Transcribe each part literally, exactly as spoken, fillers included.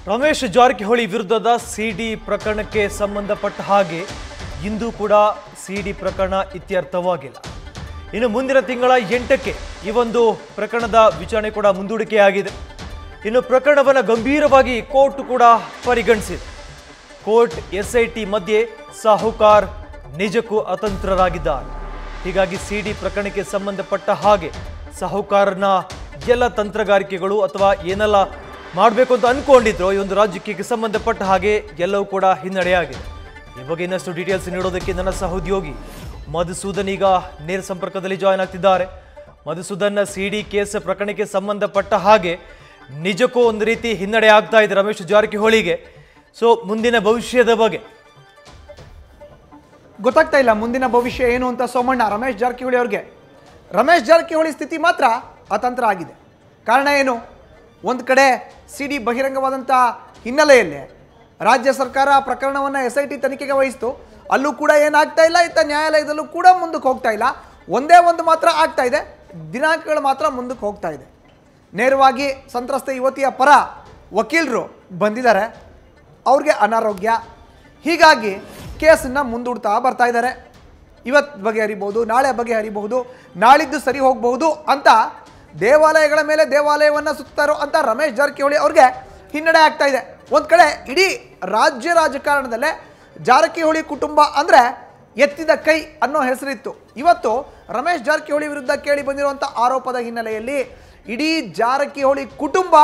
ರಮೇಶ್ ಜಾರಕಿಹೊಳಿ ವಿರುದ್ಧದ ಸಿಡಿ ಪ್ರಕರಣಕ್ಕೆ ಸಂಬಂಧಪಟ್ಟ ಹಾಗೆ ಇಂದು ಕೂಡ ಸಿಡಿ ಪ್ರಕರಣ ಇತ್ಯರ್ಥವಾಗಿಲ್ಲ. ಇನ್ನು ಮುಂದಿನ ತಿಂಗಳ ಎಂಟಕ್ಕೆ ಈ ಒಂದು ಪ್ರಕರಣದ ವಿಚಾರಣೆ ಕೂಡ ಮುಂದೂಡಿಕೆಯಾಗಿದೆ. ಇನ್ನು ಪ್ರಕರಣವನ್ನು ಗಂಭೀರವಾಗಿ ಕೋರ್ಟ್ ಕೂಡ ಪರಿಗಣಿಸಿದೆ. ಕೋರ್ಟ್ ಎಸ್ಐಟಿ ಮಧ್ಯೆ ಸಾಹುಕಾರ್ ನಿಜಕ್ಕೂ ಅತಂತ್ರರಾಗಿದ್ದಾರೆ. ಹೀಗಾಗಿ ಸಿಡಿ ಪ್ರಕರಣಕ್ಕೆ ಸಂಬಂಧಪಟ್ಟ ಹಾಗೆ ಸಾಹುಕಾರನ ಎಲ್ಲ ತಂತ್ರಗಾರಿಕೆಗಳು ಅಥವಾ ಏನೆಲ್ಲ ಮಾಡಬೇಕು ಅಂತ ಅನ್ಕೊಂಡಿದ್ರು ಈ ಒಂದು ರಾಜ್ಯಕ್ಕೆ ಸಂಬಂಧಪಟ್ಟ ಹಾಗೆ ಎಲ್ಲವೂ ಕೂಡ ಹಿನ್ನಡೆಯಾಗಿದೆ. ಈ ಬಗ್ಗೆ ಇನ್ನಷ್ಟು ಡೀಟೇಲ್ಸ್ ನೀಡೋದಕ್ಕೆ ನನ್ನ ಸಹೋದ್ಯೋಗಿ ಮಧುಸೂದನ್ ಈಗ ನೇರ ಸಂಪರ್ಕದಲ್ಲಿ ಜಾಯ್ನ್ ಆಗ್ತಿದ್ದಾರೆ. ಮಧುಸೂದನ್, ಸಿಡಿ ಕೇಸ್ ಪ್ರಕರಣಕ್ಕೆ ಸಂಬಂಧಪಟ್ಟ ಹಾಗೆ ನಿಜಕ್ಕೂ ಒಂದು ರೀತಿ ಹಿನ್ನಡೆ ಆಗ್ತಾ ಇದೆ ರಮೇಶ್ ಜಾರಕಿಹೊಳಿಗೆ. ಸೊ ಮುಂದಿನ ಭವಿಷ್ಯದ ಬಗ್ಗೆ ಗೊತ್ತಾಗ್ತಾ ಇಲ್ಲ, ಮುಂದಿನ ಭವಿಷ್ಯ ಏನು ಅಂತ ಸೋಮಣ್ಣ. ರಮೇಶ್ ಜಾರಕಿಹೊಳಿ ಅವ್ರಿಗೆ ರಮೇಶ್ ಜಾರಕಿಹೊಳಿ ಸ್ಥಿತಿ ಮಾತ್ರ ಅತಂತ್ರ ಆಗಿದೆ. ಕಾರಣ ಏನು? ಒಂದು ಕಡೆ ಸಿ ಡಿ ಬಹಿರಂಗವಾದಂಥ ಹಿನ್ನೆಲೆಯಲ್ಲಿ ರಾಜ್ಯ ಸರ್ಕಾರ ಪ್ರಕರಣವನ್ನು ಎಸ್ ಐ ಟಿ ತನಿಖೆಗೆ ವಹಿಸಿತು. ಅಲ್ಲೂ ಕೂಡ ಏನಾಗ್ತಾ ಇಲ್ಲ, ಇತ್ತ ನ್ಯಾಯಾಲಯದಲ್ಲೂ ಕೂಡ ಮುಂದಕ್ಕೆ ಹೋಗ್ತಾ ಇಲ್ಲ. ಒಂದೇ ಒಂದು ಮಾತ್ರ ಆಗ್ತಾ ಇದೆ, ದಿನಾಂಕಗಳು ಮಾತ್ರ ಮುಂದಕ್ಕೆ ಹೋಗ್ತಾ ಇದೆ. ನೇರವಾಗಿ ಸಂತ್ರಸ್ತ ಯುವತಿಯ ಪರ ವಕೀಲರು ಬಂದಿದ್ದಾರೆ, ಅವ್ರಿಗೆ ಅನಾರೋಗ್ಯ, ಹೀಗಾಗಿ ಕೇಸನ್ನು ಮುಂದೂಡ್ತಾ ಬರ್ತಾ ಇದ್ದಾರೆ. ಇವತ್ತು ಬಗೆಹರಿಬಹುದು, ನಾಳೆ ಬಗೆಹರಿಬಹುದು, ನಾಳಿದ್ದು ಸರಿ ಹೋಗಬಹುದು ಅಂತ ದೇವಾಲಯಗಳ ಮೇಲೆ ದೇವಾಲಯವನ್ನು ಸುತ್ತಾರೋ ಅಂತ ರಮೇಶ್ ಜಾರಕಿಹೊಳಿ ಅವ್ರಿಗೆ ಹಿನ್ನಡೆ ಆಗ್ತಾ ಇದೆ. ಒಂದು ಕಡೆ ಇಡೀ ರಾಜ್ಯ ರಾಜಕಾರಣದಲ್ಲೇ ಜಾರಕಿಹೊಳಿ ಕುಟುಂಬ ಅಂದರೆ ಎತ್ತಿದ ಕೈ ಅನ್ನೋ ಹೆಸರಿತ್ತು. ಇವತ್ತು ರಮೇಶ್ ಜಾರಕಿಹೊಳಿ ವಿರುದ್ಧ ಕೇಳಿ ಬಂದಿರುವಂಥ ಆರೋಪದ ಹಿನ್ನೆಲೆಯಲ್ಲಿ ಇಡೀ ಜಾರಕಿಹೊಳಿ ಕುಟುಂಬ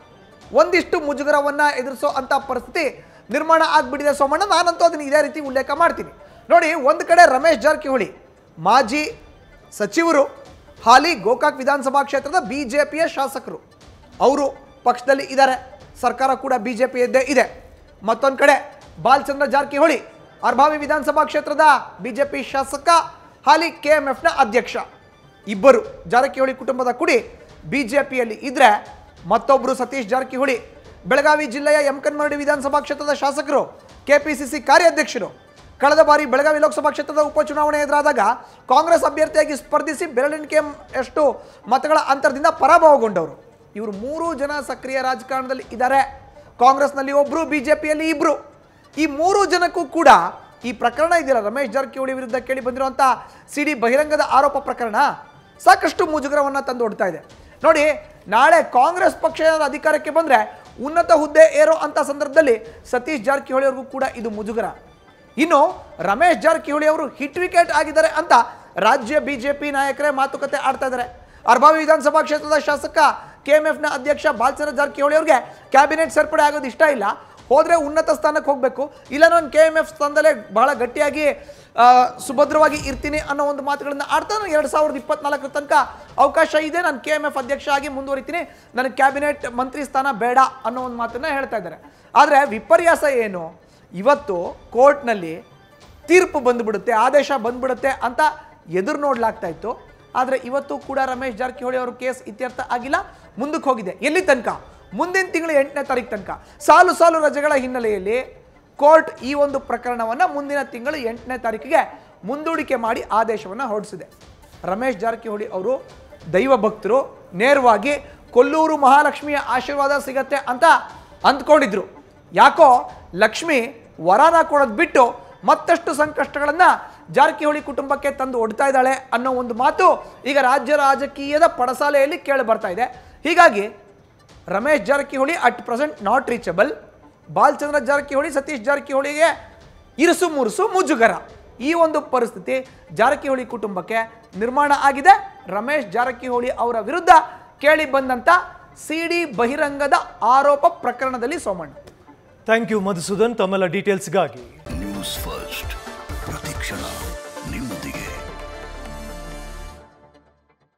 ಒಂದಿಷ್ಟು ಮುಜುಗರವನ್ನು ಎದುರಿಸೋ ಅಂಥ ಪರಿಸ್ಥಿತಿ ನಿರ್ಮಾಣ ಆಗಿಬಿಟ್ಟಿದೆ ಸೋಮಣ್ಣ. ನಾನಂತೂ ಅದನ್ನು ಇದೇ ರೀತಿ ಉಲ್ಲೇಖ ಮಾಡ್ತೀನಿ. ನೋಡಿ, ಒಂದು ಕಡೆ ರಮೇಶ್ ಜಾರಕಿಹೊಳಿ ಮಾಜಿ ಸಚಿವರು, ಹಾಲಿ ಗೋಕಾಕ್ ವಿಧಾನಸಭಾ ಕ್ಷೇತ್ರದ ಬಿ ಜೆ ಪಿಯ ಶಾಸಕರು, ಅವರು ಪಕ್ಷದಲ್ಲಿ ಇದ್ದಾರೆ, ಸರ್ಕಾರ ಕೂಡ ಬಿ ಜೆ ಪಿಯದ್ದೇ ಇದೆ. ಮತ್ತೊಂದು ಕಡೆ ಬಾಲಚಂದ್ರ ಜಾರಕಿಹೊಳಿ ಅರ್ಭಾವಿ ವಿಧಾನಸಭಾ ಕ್ಷೇತ್ರದ ಬಿ ಜೆ ಪಿ ಶಾಸಕ, ಹಾಲಿ ಕೆ ಎಮ್ ಎಫ್ನ ಅಧ್ಯಕ್ಷ. ಇಬ್ಬರು ಜಾರಕಿಹೊಳಿ ಕುಟುಂಬದ ಕುಡಿ ಬಿ ಜೆ ಪಿಯಲ್ಲಿ ಇದ್ದರೆ, ಮತ್ತೊಬ್ಬರು ಸತೀಶ್ ಜಾರಕಿಹೊಳಿ ಬೆಳಗಾವಿ ಜಿಲ್ಲೆಯ ಯಮಕನ್ಮರಡಿ ವಿಧಾನಸಭಾ ಕ್ಷೇತ್ರದ ಶಾಸಕರು, ಕೆ ಪಿ ಸಿ ಸಿ ಕಾರ್ಯಾಧ್ಯಕ್ಷರು. ಕಳೆದ ಬಾರಿ ಬೆಳಗಾವಿ ಲೋಕಸಭಾ ಕ್ಷೇತ್ರದ ಉಪಚುನಾವಣೆ ಎದುರಾದಾಗ ಕಾಂಗ್ರೆಸ್ ಅಭ್ಯರ್ಥಿಯಾಗಿ ಸ್ಪರ್ಧಿಸಿ ಬೆರಳೆಣಿಕೆ ಎಷ್ಟು ಮತಗಳ ಅಂತರದಿಂದ ಪರಾಭವಗೊಂಡವರು. ಇವರು ಮೂರು ಜನ ಸಕ್ರಿಯ ರಾಜಕಾರಣದಲ್ಲಿ ಇದ್ದಾರೆ. ಕಾಂಗ್ರೆಸ್ನಲ್ಲಿ ಒಬ್ಬರು, ಬಿ ಜೆ ಪಿಯಲ್ಲಿ ಇಬ್ಬರು. ಈ ಮೂರು ಜನಕ್ಕೂ ಕೂಡ ಈ ಪ್ರಕರಣ ಇದೆಯಲ್ಲ, ರಮೇಶ್ ಜಾರಕಿಹೊಳಿ ವಿರುದ್ಧ ಕೇಳಿ ಬಂದಿರುವಂಥ ಸಿ ಡಿ ಬಹಿರಂಗದ ಆರೋಪ ಪ್ರಕರಣ ಸಾಕಷ್ಟು ಮುಜುಗರವನ್ನು ತಂದೊಡ್ತಾ ಇದೆ. ನೋಡಿ, ನಾಳೆ ಕಾಂಗ್ರೆಸ್ ಪಕ್ಷ ಅಧಿಕಾರಕ್ಕೆ ಬಂದರೆ ಉನ್ನತ ಹುದ್ದೆ ಏರೋ ಅಂಥ ಸಂದರ್ಭದಲ್ಲಿ ಸತೀಶ್ ಜಾರಕಿಹೊಳಿ ಅವ್ರಿಗೂ ಕೂಡ ಇದು ಮುಜುಗರ. ಇನ್ನು ರಮೇಶ್ ಜಾರಕಿಹೊಳಿ ಅವರು ಹಿಟ್ ವಿಕೆಟ್ ಆಗಿದ್ದಾರೆ ಅಂತ ರಾಜ್ಯ ಬಿಜೆಪಿ ನಾಯಕರೇ ಮಾತುಕತೆ ಆಡ್ತಾ ಇದ್ದಾರೆ. ಅರ್ಭಾವಿ ವಿಧಾನಸಭಾ ಕ್ಷೇತ್ರದ ಶಾಸಕ ಕೆ ಎಮ್ ಎಫ್ನ ಅಧ್ಯಕ್ಷ ಬಾಲಚಂದ್ರ ಜಾರಕಿಹೊಳಿ ಅವ್ರಿಗೆ ಕ್ಯಾಬಿನೆಟ್ ಸೇರ್ಪಡೆ ಆಗೋದು ಇಷ್ಟ ಇಲ್ಲ, ಹೋದರೆ ಉನ್ನತ ಸ್ಥಾನಕ್ಕೆ ಹೋಗಬೇಕು, ಇಲ್ಲ ನಾನು ಕೆ ಎಮ್ ಎಫ್ ಸ್ಥಾನದಲ್ಲೇ ಬಹಳ ಗಟ್ಟಿಯಾಗಿ ಸುಭದ್ರವಾಗಿ ಇರ್ತೀನಿ ಅನ್ನೋ ಒಂದು ಮಾತುಗಳನ್ನು ಆಡ್ತಾ ಎರಡು ಸಾವಿರದ ಇಪ್ಪತ್ನಾಲ್ಕರ ತನಕ ಅವಕಾಶ ಇದೆ, ನಾನು ಕೆ ಎಮ್ ಎಫ್ ಅಧ್ಯಕ್ಷ ಆಗಿ ಮುಂದುವರಿತೀನಿ, ನನಗೆ ಕ್ಯಾಬಿನೆಟ್ ಮಂತ್ರಿ ಸ್ಥಾನ ಬೇಡ ಅನ್ನೋ ಒಂದು ಮಾತನ್ನು ಹೇಳ್ತಾ ಇದ್ದಾರೆ. ಆದರೆ ವಿಪರ್ಯಾಸ ಏನು? ಇವತ್ತು ಕೋರ್ಟ್ನಲ್ಲಿ ತೀರ್ಪು ಬಂದುಬಿಡುತ್ತೆ, ಆದೇಶ ಬಂದ್ಬಿಡುತ್ತೆ ಅಂತ ಎದುರು ನೋಡಲಾಗ್ತಾ ಇತ್ತು. ಆದರೆ ಇವತ್ತು ಕೂಡ ರಮೇಶ್ ಜಾರಕಿಹೊಳಿ ಅವರು ಕೇಸ್ ಇತ್ಯರ್ಥ ಆಗಿಲ್ಲ, ಮುಂದಕ್ಕೆ ಹೋಗಿದೆ. ಎಲ್ಲಿ ತನಕ? ಮುಂದಿನ ತಿಂಗಳು ಎಂಟನೇ ತಾರೀಕು ತನಕ. ಸಾಲು ಸಾಲು ರಜೆಗಳ ಹಿನ್ನೆಲೆಯಲ್ಲಿ ಕೋರ್ಟ್ ಈ ಒಂದು ಪ್ರಕರಣವನ್ನು ಮುಂದಿನ ತಿಂಗಳು ಎಂಟನೇ ತಾರೀಕಿಗೆ ಮುಂದೂಡಿಕೆ ಮಾಡಿ ಆದೇಶವನ್ನು ಹೊರಡಿಸಿದೆ. ರಮೇಶ್ ಜಾರಕಿಹೊಳಿ ಅವರು ದೈವ ಭಕ್ತರು, ನೇರವಾಗಿ ಕೊಲ್ಲೂರು ಮಹಾಲಕ್ಷ್ಮಿಯ ಆಶೀರ್ವಾದ ಸಿಗತ್ತೆ ಅಂತ ಅಂದ್ಕೊಂಡಿದ್ರು. ಯಾಕೋ ಲಕ್ಷ್ಮಿ ವರನ ಕೊಡೋದು ಬಿಟ್ಟು ಮತ್ತಷ್ಟು ಸಂಕಷ್ಟಗಳನ್ನು ಜಾರಕಿಹೊಳಿ ಕುಟುಂಬಕ್ಕೆ ತಂದು ಒಡ್ತಾ ಇದ್ದಾಳೆ ಅನ್ನೋ ಒಂದು ಮಾತು ಈಗ ರಾಜ್ಯ ರಾಜಕೀಯದ ಪಡಸಾಲೆಯಲ್ಲಿ ಕೇಳಿ ಬರ್ತಾ ಇದೆ. ಹೀಗಾಗಿ Ramesh Jarkiholi at present not reachable. Balachandra Jarkiholi, Satish ಜಾರಕಿಹೊಳಿಗೆ ಇರುಸು ಮುರುಸು ಮುಜುಗರ. ಈ ಒಂದು ಪರಿಸ್ಥಿತಿ ಜಾರಕಿಹೊಳಿ ಕುಟುಂಬಕ್ಕೆ ನಿರ್ಮಾಣ ಆಗಿದೆ. ರಮೇಶ್ ಜಾರಕಿಹೊಳಿ ಅವರ ವಿರುದ್ಧ ಕೇಳಿ ಬಂದಂಥ ಸಿ ಡಿ ಬಹಿರಂಗದ ಆರೋಪ ಪ್ರಕರಣದಲ್ಲಿ ಸೋಮಣ್ಣ. ಥ್ಯಾಂಕ್ ಯು ಮಧುಸೂದನ್, ತಮ್ಮೆಲ್ಲ ಡೀಟೇಲ್ಸ್ಗಾಗಿ. ನ್ಯೂಸ್ ಫಸ್ಟ್ ಪ್ರತಿಕ್ಷಣ.